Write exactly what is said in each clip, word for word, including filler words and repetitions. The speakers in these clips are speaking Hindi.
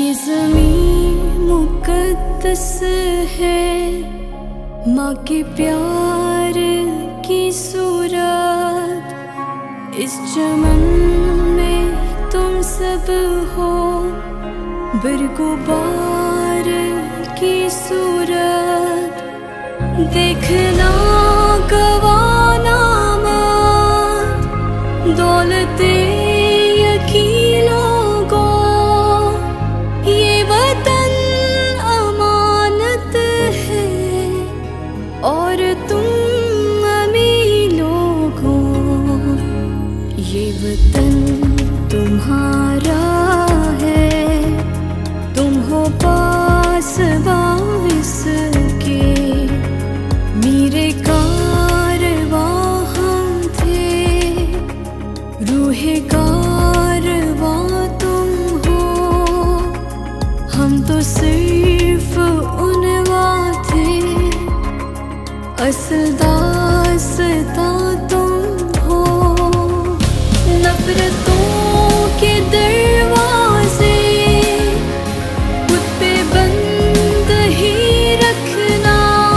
ये ज़मीं मुक़द्दस है, माँ के प्यार की सूरत। इस चमन में तुम सब हो, बरगुबार की सूरत। देखना गवाना मत दौलते और तुम अमीर लोगों, ये वतन तुम्हारा है। तुम हो पास बारिश के, मेरे कारवां हम थे। रूहे कारवां तुम हो, हम तो सिर्फ उनवा थे। असल दास्ता तुम हो, नफरतों के दरवाजे खुद पे बंद ही रखना।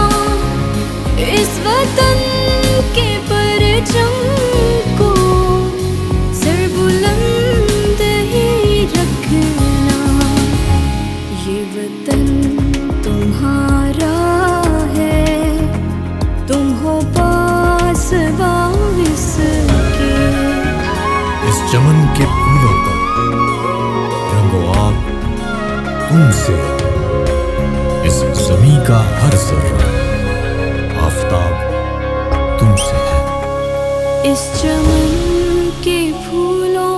इस वतन के परचम को सर बुलंद ही रखना। ये वतन तुम्हारा है, तुम हो पास बारिश के। इस चमन के फूलों पर रंगो आग तुमसे, इस ज़मीं का हर ज़र्रा आफ़ताब तुमसे है। इस चमन के फूलों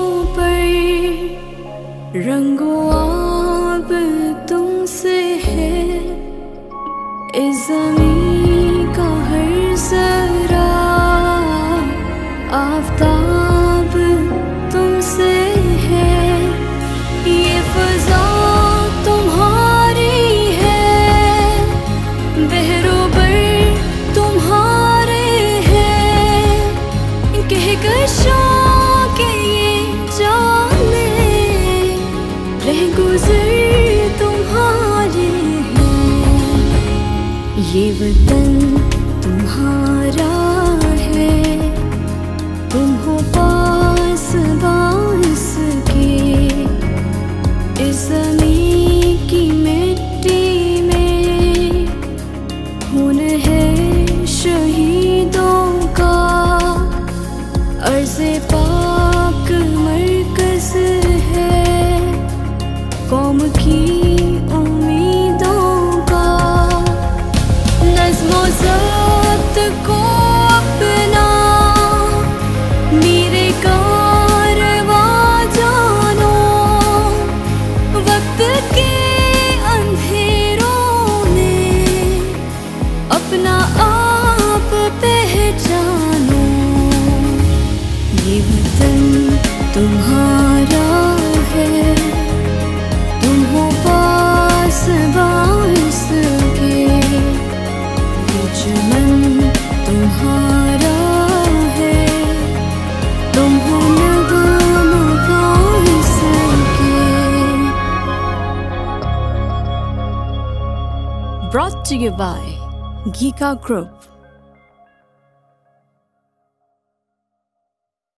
पर रंगो आग तुमसे है। इस ज़मीं का हर ज़रा आफ़ताब तुमसे है। ये फ़ज़ा तुम्हारी है, बहरोबर तुम्हारे हैं। कहकशां के ये जाने रहगुज़र तुम्हारे हैं। ये वतन तुम्हारा है, तुम हो पास बारिश के। इस ज़मीं की मिट्टी में खून है शहीदों का। अर्ज़े पाक मरकज़ है, कौम की उम्मीदों का। नज़्मो ज़ब्त को अपना मेरे कारवां जानो। वक्त के अंधेरों में अपना आप पहचानो। ये वतन तुम्हारा है, तुम हो पास बारिश के। ये चमन तुम्हारा है, तुम हो नगम बारिश के। Brought to you by Geeka Group.